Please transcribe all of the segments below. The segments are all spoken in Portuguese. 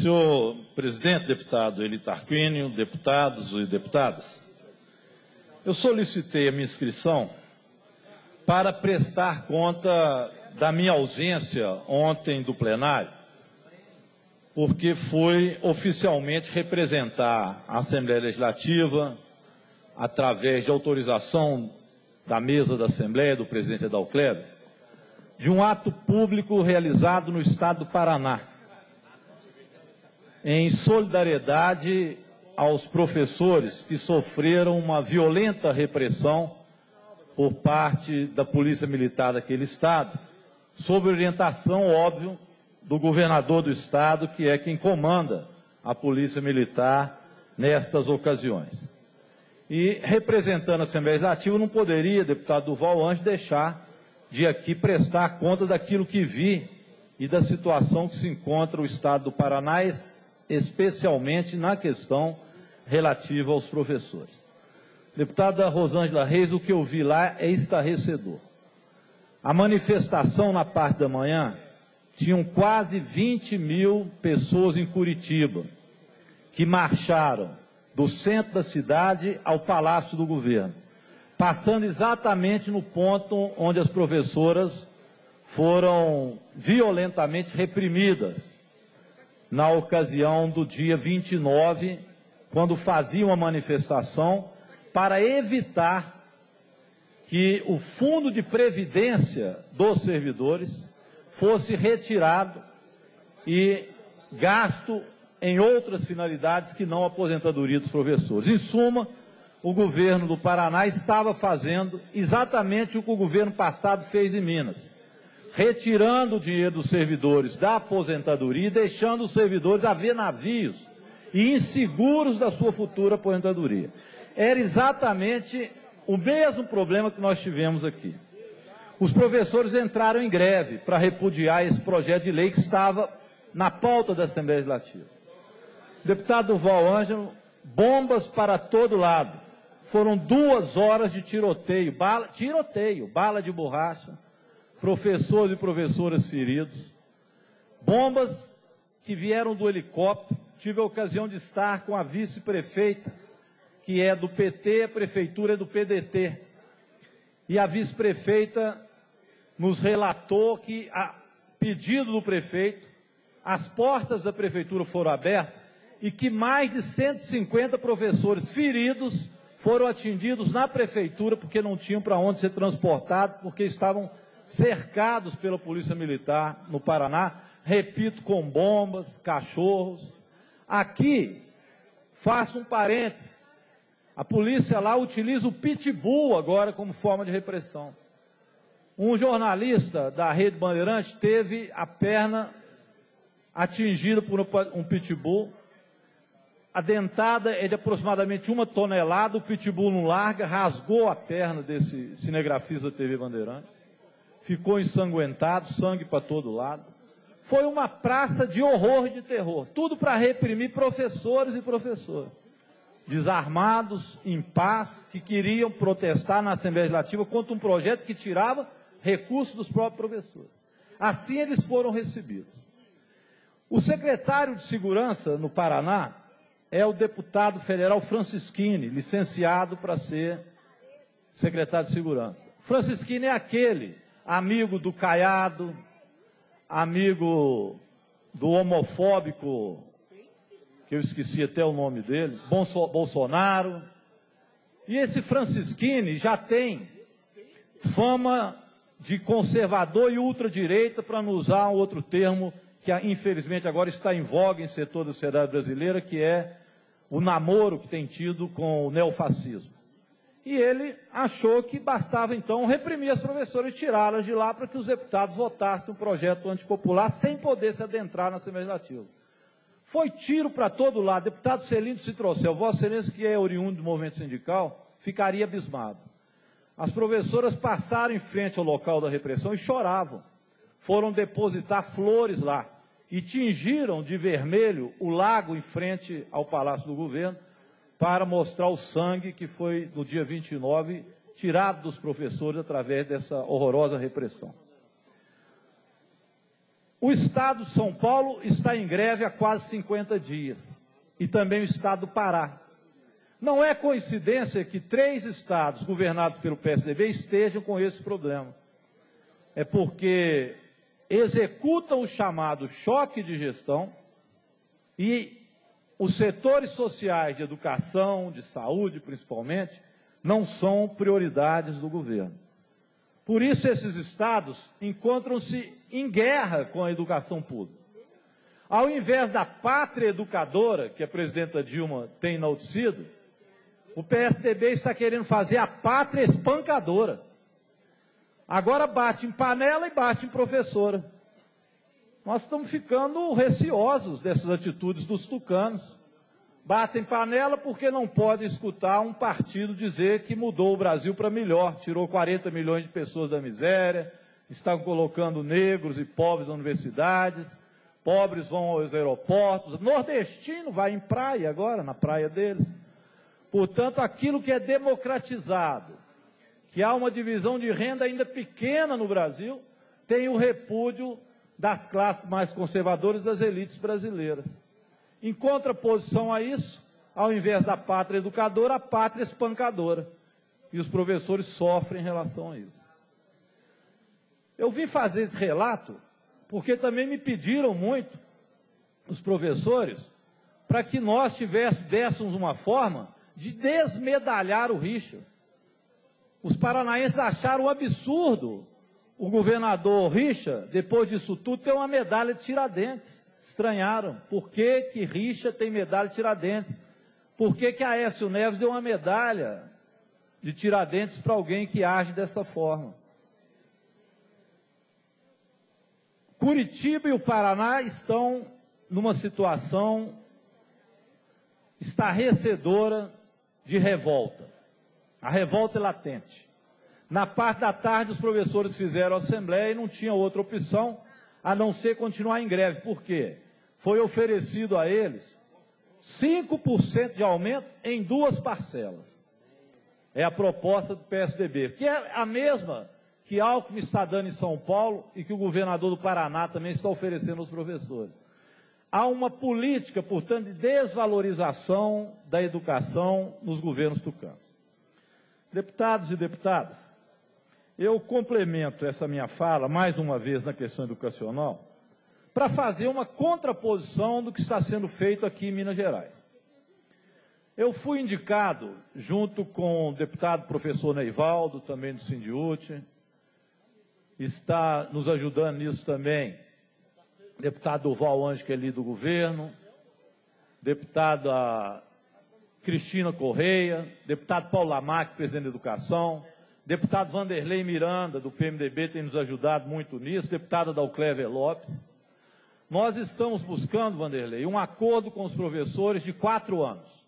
Senhor presidente, deputado Eli Tarquínio, deputados e deputadas, eu solicitei a minha inscrição para prestar conta da minha ausência ontem do plenário, porque fui oficialmente representar a Assembleia Legislativa, através de autorização da mesa da Assembleia, do presidente Adalclério, de um ato público realizado no estado do Paraná, em solidariedade aos professores que sofreram uma violenta repressão por parte da Polícia Militar daquele estado, sob orientação, óbvio, do governador do estado, que é quem comanda a Polícia Militar nestas ocasiões. E, representando a Assembleia Legislativa, não poderia, deputado Duval Anjos, deixar de aqui prestar conta daquilo que vi e da situação que se encontra o estado do Paraná, especialmente na questão relativa aos professores. Deputada Rosângela Reis, o que eu vi lá é estarrecedor. A manifestação na parte da manhã tinham quase 20 mil pessoas em Curitiba, que marcharam do centro da cidade ao Palácio do Governo, passando exatamente no ponto onde as professoras foram violentamente reprimidas na ocasião do dia 29, quando faziam a manifestação para evitar que o fundo de previdência dos servidores fosse retirado e gasto em outras finalidades que não a aposentadoria dos professores. Em suma, o governo do Paraná estava fazendo exatamente o que o governo passado fez em Minas, retirando o dinheiro dos servidores da aposentadoria e deixando os servidores a ver navios e inseguros da sua futura aposentadoria. Era exatamente o mesmo problema que nós tivemos aqui. Os professores entraram em greve para repudiar esse projeto de lei que estava na pauta da Assembleia Legislativa. Deputado Duval Ângelo, bombas para todo lado. Foram 2 horas de tiroteio, bala de borracha, professores e professoras feridos, bombas que vieram do helicóptero. Tive a ocasião de estar com a vice-prefeita, que é do PT, a prefeitura é do PDT. E a vice-prefeita nos relatou que, a pedido do prefeito, as portas da prefeitura foram abertas e que mais de 150 professores feridos foram atendidos na prefeitura porque não tinham para onde ser transportados, porque estavam cercados pela Polícia Militar no Paraná, repito, com bombas, cachorros. Aqui, faço um parêntese, a polícia lá utiliza o pitbull agora como forma de repressão. Um jornalista da Rede Bandeirante teve a perna atingida por um pitbull. A dentada é de aproximadamente 1 tonelada, o pitbull não larga, rasgou a perna desse cinegrafista da TV Bandeirante, ficou ensanguentado, sangue para todo lado. Foi uma praça de horror e de terror, tudo para reprimir professores e professoras, desarmados, em paz, que queriam protestar na Assembleia Legislativa contra um projeto que tirava recursos dos próprios professores. Assim eles foram recebidos. O secretário de Segurança no Paraná é o deputado federal Francisquini, licenciado para ser secretário de Segurança. Francisquini é aquele amigo do Caiado, amigo do homofóbico, que eu esqueci até o nome dele, Bolsonaro. E esse Francisquini já tem fama de conservador e ultradireita, para não usar um outro termo que infelizmente agora está em voga em setor da sociedade brasileira, que é o namoro que tem tido com o neofascismo. E ele achou que bastava, então, reprimir as professoras e tirá-las de lá para que os deputados votassem um projeto antipopular sem poder se adentrar na Assembleia Legislativa. Foi tiro para todo lado. Deputado Celino Citrocel, Vossa Excelência, que é oriundo do movimento sindical, ficaria abismado. As professoras passaram em frente ao local da repressão e choravam. Foram depositar flores lá e tingiram de vermelho o lago em frente ao Palácio do Governo para mostrar o sangue que foi, no dia 29, tirado dos professores através dessa horrorosa repressão. O Estado de São Paulo está em greve há quase 50 dias, e também o Estado do Pará. Não é coincidência que 3 estados governados pelo PSDB estejam com esse problema. É porque executam o chamado choque de gestão e os setores sociais de educação, de saúde principalmente, não são prioridades do governo. Por isso esses estados encontram-se em guerra com a educação pública. Ao invés da pátria educadora, que a presidenta Dilma tem enaltecido, o PSDB está querendo fazer a pátria espancadora. Agora bate em panela e bate em professora. Nós estamos ficando receosos dessas atitudes dos tucanos. Batem panela porque não podem escutar um partido dizer que mudou o Brasil para melhor, tirou 40 milhões de pessoas da miséria, está colocando negros e pobres nas universidades, pobres vão aos aeroportos, nordestino vai em praia agora, na praia deles. Portanto, aquilo que é democratizado, que há uma divisão de renda ainda pequena no Brasil, tem o repúdio das classes mais conservadoras das elites brasileiras. Em contraposição a isso, ao invés da pátria educadora, a pátria espancadora. E os professores sofrem em relação a isso. Eu vim fazer esse relato porque também me pediram muito, os professores, para que nós dessemos uma forma de desmedalhar o Richa. Os paranaenses acharam um absurdo o governador Richa, depois disso tudo, ter uma medalha de Tiradentes. Estranharam. Por que que Richa tem medalha de Tiradentes? Por que que Aécio Neves deu uma medalha de Tiradentes para alguém que age dessa forma? Curitiba e o Paraná estão numa situação estarrecedora de revolta. A revolta é latente. Na parte da tarde, os professores fizeram a assembleia e não tinha outra opção a não ser continuar em greve. Por quê? Foi oferecido a eles 5% de aumento em 2 parcelas. É a proposta do PSDB, que é a mesma que Alckmin está dando em São Paulo e que o governador do Paraná também está oferecendo aos professores. Há uma política, portanto, de desvalorização da educação nos governos tucanos. Deputados e deputadas, eu complemento essa minha fala, mais uma vez, na questão educacional, para fazer uma contraposição do que está sendo feito aqui em Minas Gerais. Eu fui indicado, junto com o deputado professor Neivaldo, também do Sindiúti, está nos ajudando nisso também deputado Durval Anjo, que é líder do governo, deputada Cristina Correia, deputado Paulo Lamarck, presidente da Educação, deputado Vanderlei Miranda, do PMDB, tem nos ajudado muito nisso, deputada Dalclévia Lopes. Nós estamos buscando, Vanderlei, um acordo com os professores de 4 anos.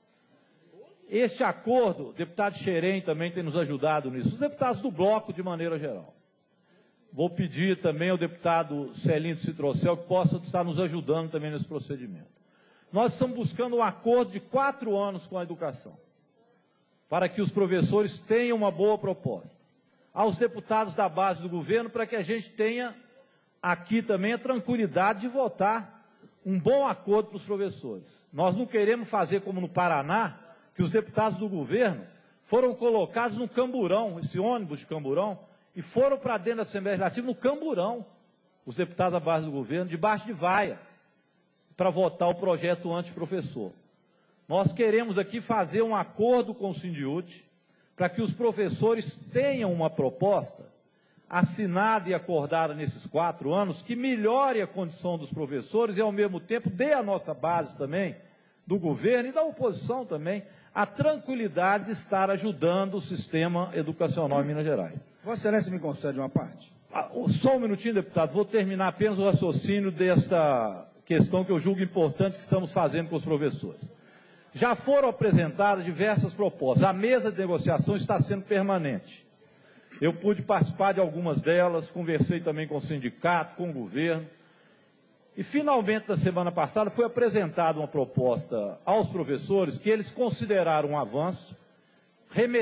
Este acordo, o deputado Xerém também tem nos ajudado nisso, os deputados do bloco de maneira geral. Vou pedir também ao deputado Celinho Citrocel que possa estar nos ajudando também nesse procedimento. Nós estamos buscando um acordo de 4 anos com a educação, para que os professores tenham uma boa proposta. Aos deputados da base do governo, para que a gente tenha aqui também a tranquilidade de votar um bom acordo para os professores. Nós não queremos fazer como no Paraná, que os deputados do governo foram colocados no camburão, esse ônibus de camburão, e foram para dentro da Assembleia Legislativa no camburão, os deputados da base do governo, debaixo de vaia, para votar o projeto antiprofessor. Nós queremos aqui fazer um acordo com o Sindiúti, para que os professores tenham uma proposta assinada e acordada nesses 4 anos, que melhore a condição dos professores e, ao mesmo tempo, dê à nossa base também, do governo e da oposição também, a tranquilidade de estar ajudando o sistema educacional em Minas Gerais. Vossa Excelência me concede uma parte? Só um minutinho, deputado, vou terminar apenas o raciocínio desta questão que eu julgo importante que estamos fazendo com os professores. Já foram apresentadas diversas propostas, a mesa de negociação está sendo permanente. Eu pude participar de algumas delas, conversei também com o sindicato, com o governo, e finalmente, na semana passada, foi apresentada uma proposta aos professores que eles consideraram um avanço,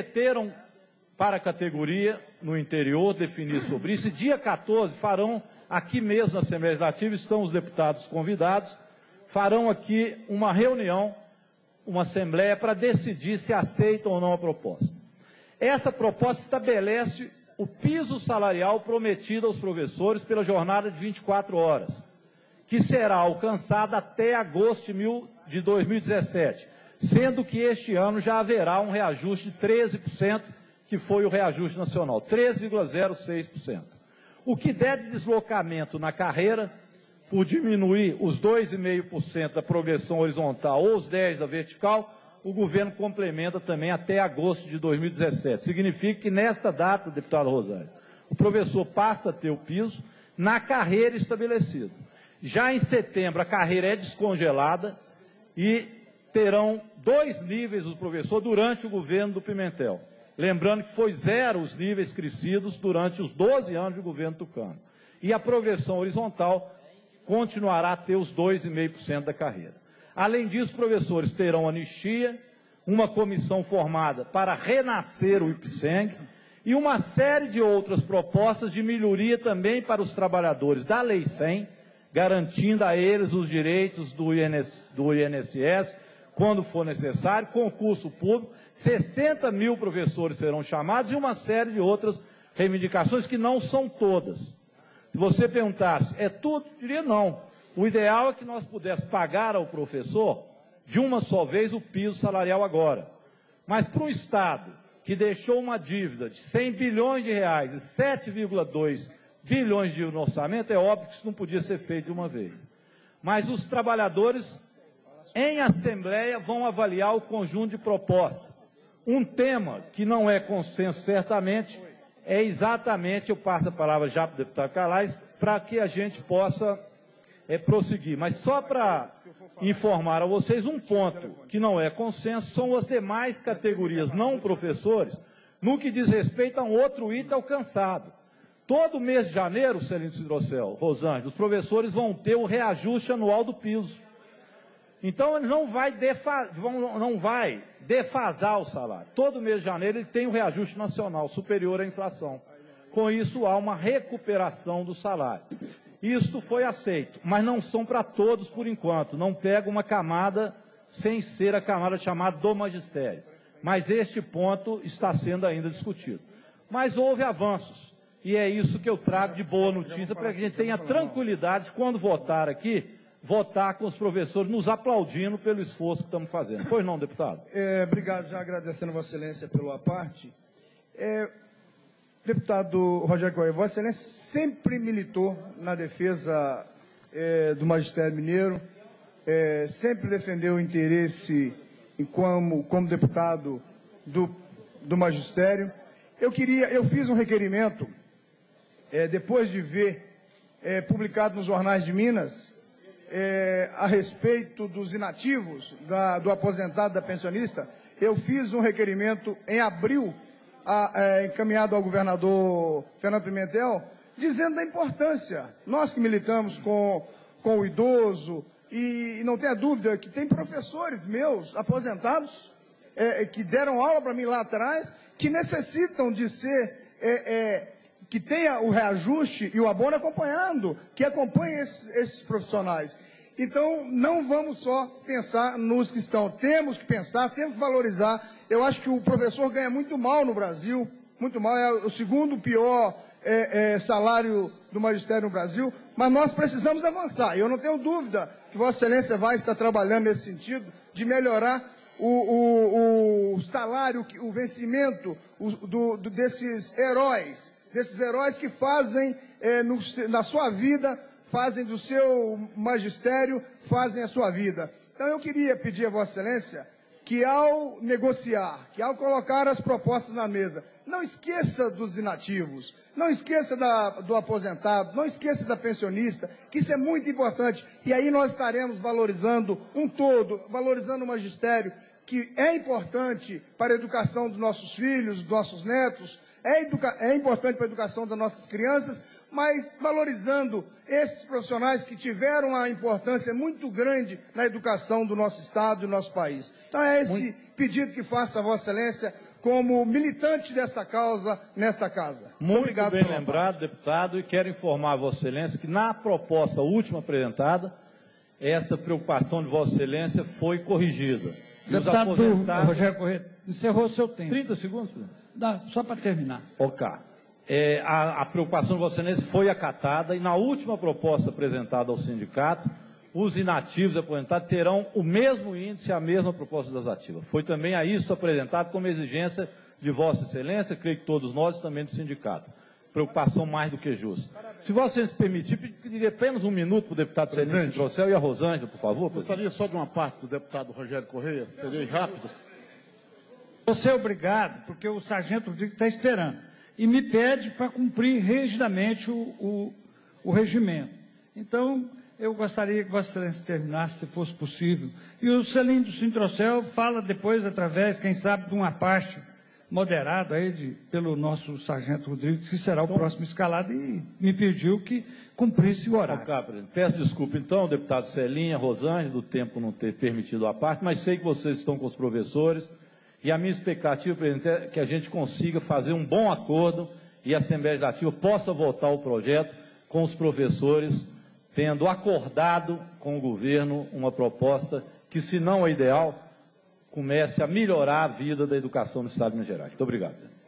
remeteram para a categoria no interior definir sobre isso, e dia 14 farão aqui mesmo na Assembleia Legislativa, estão os deputados convidados, farão aqui uma reunião, uma assembleia, para decidir se aceitam ou não a proposta. Essa proposta estabelece o piso salarial prometido aos professores pela jornada de 24 horas, que será alcançada até agosto de 2017, sendo que este ano já haverá um reajuste de 13%, que foi o reajuste nacional, 3,06%. O que der de deslocamento na carreira, por diminuir os 2,5% da progressão horizontal ou os 10% da vertical, o governo complementa também até agosto de 2017. Significa que nesta data, deputado Rosário, o professor passa a ter o piso na carreira estabelecida. Já em setembro, a carreira é descongelada e terão 2 níveis do professor durante o governo do Pimentel. Lembrando que foi 0 os níveis crescidos durante os 12 anos de governo tucano. E a progressão horizontal continuará a ter os 2,5% da carreira. Além disso, os professores terão anistia, uma comissão formada para renascer o IPSENG e uma série de outras propostas de melhoria também para os trabalhadores da Lei 100, garantindo a eles os direitos do INSS, quando for necessário, concurso público, 60 mil professores serão chamados e uma série de outras reivindicações que não são todas. Se você perguntasse, é tudo? Eu diria não. O ideal é que nós pudéssemos pagar ao professor de uma só vez o piso salarial agora. Mas para um Estado que deixou uma dívida de 100 bilhões de reais e 7,2 bilhões de orçamento, é óbvio que isso não podia ser feito de uma vez. Mas os trabalhadores, em assembleia, vão avaliar o conjunto de propostas. Um tema que não é consenso, certamente, é exatamente, eu passo a palavra já para o deputado Calais, para que a gente possa prosseguir. Mas só para informar a vocês, um ponto que não é consenso são as demais categorias não professores, no que diz respeito a um outro item alcançado. Todo mês de janeiro, Celino Cidrocel, Rosângela, os professores vão ter o reajuste anual do piso. Então, ele não vai defasar o salário. Todo mês de janeiro ele tem um reajuste nacional superior à inflação. Com isso, há uma recuperação do salário. Isto foi aceito, mas não são para todos por enquanto. Não pega uma camada sem ser a camada chamada do magistério. Mas este ponto está sendo ainda discutido. Mas houve avanços. E é isso que eu trago de boa notícia, para que a gente tenha tranquilidade, quando votar aqui, votar com os professores nos aplaudindo pelo esforço que estamos fazendo. Pois não, deputado? Obrigado, já agradecendo Vossa Excelência pela parte. Deputado Rogério Correia, Vossa Excelência sempre militou na defesa do magistério mineiro, sempre defendeu o interesse como deputado do magistério. Eu fiz um requerimento, depois de ver publicado nos jornais de Minas, a respeito dos inativos, do aposentado, da pensionista. Eu fiz um requerimento em abril, encaminhado ao governador Fernando Pimentel, dizendo da importância. Nós que militamos com o idoso, e não tenha dúvida que tem professores meus aposentados, que deram aula para mim lá atrás, que necessitam de ser, que tenha o reajuste e o abono acompanhando, que acompanhe esses profissionais. Então, não vamos só pensar nos que estão, temos que pensar, temos que valorizar. Eu acho que o professor ganha muito mal no Brasil, muito mal, é o segundo pior salário do magistério no Brasil, mas nós precisamos avançar. E eu não tenho dúvida que Vossa Excelência vai estar trabalhando nesse sentido, de melhorar o salário, o vencimento desses heróis que fazem na sua vida, fazem do seu magistério, fazem a sua vida. Então eu queria pedir a Vossa Excelência que ao negociar, que ao colocar as propostas na mesa, não esqueça dos inativos, não esqueça do aposentado, não esqueça da pensionista, que isso é muito importante. E aí nós estaremos valorizando um todo, valorizando o magistério, que é importante para a educação dos nossos filhos, dos nossos netos, é importante para a educação das nossas crianças, mas valorizando esses profissionais que tiveram uma importância muito grande na educação do nosso Estado e do nosso país. Então é esse pedido que faço a Vossa Excelência como militante desta causa nesta casa. Muito Obrigado bem pela lembrado, deputado, e quero informar a Vossa Excelência que na proposta última apresentada, essa preocupação de Vossa Excelência foi corrigida. Deputado Rogério Corrêa, encerrou o seu tempo. 30 segundos, presidente. Dá, só para terminar. Ok. A preocupação de Vossa Excelência foi acatada e na última proposta apresentada ao sindicato, os inativos aposentados terão o mesmo índice, a mesma proposta das ativas. Foi também a isso apresentado como exigência de Vossa Excelência, creio que todos nós também do sindicato. Preocupação mais do que justa. Se Vossa Excelência permitir, pediria apenas um minuto para o deputado Celino Citrocel e a Rosângela, por favor. Gostaria só de uma parte do deputado Rogério Corrêa, seria rápido. Você é obrigado, porque o sargento Rodrigues está esperando, e me pede para cumprir rigidamente o regimento. Então, eu gostaria que Vossa Excelência terminasse, se fosse possível. E o Celino do Citrocel fala depois, através, quem sabe, de uma parte moderada aí pelo nosso sargento Rodrigues, que será o próximo escalado, e me pediu que cumprisse o horário. Okay, peço desculpa, então, deputado Celinha, Rosângela, do tempo não ter permitido a parte, mas sei que vocês estão com os professores, e a minha expectativa, presidente, é que a gente consiga fazer um bom acordo e a Assembleia Legislativa possa votar o projeto com os professores, tendo acordado com o governo uma proposta que, se não é ideal, comece a melhorar a vida da educação no Estado de Minas Gerais. Muito obrigado.